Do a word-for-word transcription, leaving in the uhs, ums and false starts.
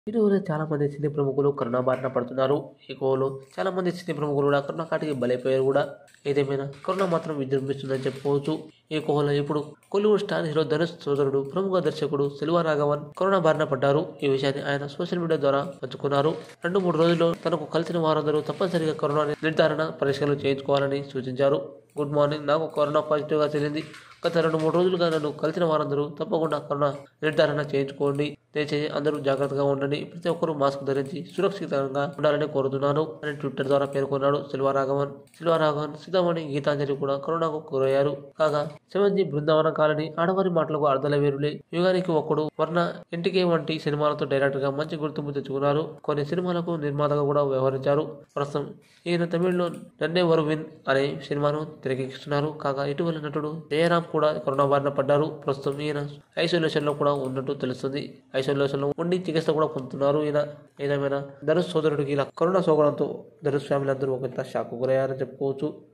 ఇటీవల చాలా మంది సినీ ప్రముఖులు కరోనా బారిన పడుతున్నారు. ఈ కోవలో చాలా మంది సినీ ప్రముఖులు కూడా కరోనా కాటికి బలైపోయారు కూడా. ఏదేమైనా కరోనా మాత్రం విజృంభిస్తుందని చెప్పుకోవచ్చు. ఈ కోవలో ఇప్పుడు కోలీవుడ్ స్టార్ హీరో ధనుష్ సోదరుడు ప్రముఖ దర్శకుడు సెల్వరాఘవన్ కరోనా బారిన పడ్డారు. ఈ విషయాన్ని ఆయన సోషల్ మీడియా ద్వారా పంచుకున్నారు. రెండు మూడు రోజుల్లో తనకు కలిసిన వారందరూ తప్పనిసరిగా కరోనా నిర్ధారణ పరీక్షలు చేయించుకోవాలని సూచించారు. గుడ్ మార్నింగ్, నాకు కరోనా పాజిటివ్గా తేలింది. గత రెండు మూడు రోజులుగా నన్ను కలిసిన వారందరూ తప్పకుండా కరోనా నిర్ధారణ చేయించుకోండి. దయచేసి అందరూ జాగ్రత్తగా ఉండండి. ప్రతి ఒక్కరూ మాస్క్ ధరించి సురక్షితంగా ఉండాలని కోరుతున్నాను అని ట్విట్టర్ ద్వారా పేర్కొన్నాడు సెల్వరాఘవన్. సెల్వరాఘవన్, సీతామణి, గీతాంజలి కూడా కరోనాకు గురయ్యారు. కాగా సెవెంజీ, బృందావన కాలనీ, ఆడవారి మాటలకు అర్ధాల వేరులే, యుగానికి ఒక్కడు, వర్ణ, ఎన్టీకే వంటి సినిమాలతో డైరెక్టర్ గా మంచి గుర్తింపు తెచ్చుకున్నారు. కొన్ని సినిమాలకు నిర్మాతగా కూడా వ్యవహరించారు. ప్రస్తుతం ఈయన తమిళ్లో నన్నే వరువిన్ అనే సినిమాను తెరకెక్కిస్తున్నారు. కాగా ఇటీవల నటుడు జయరాం కూడా కరోనా బారిన పడ్డారు. ప్రస్తుతం ఈయన ఐసోలేషన్ లో కూడా ఉన్నట్టు తెలుస్తుంది. ఐసోలేషన్ లో ఉండి చికిత్స కూడా పొందుతున్నారు ఈయన. ఏదేమైనా ధనుష్ సోదరుడికి ఇలా కరోనా సోకడంతో ధనుష్ ఫ్యామిలీ అందరూ ఒక షాక్ గురయ్యారని చెప్పుకోవచ్చు.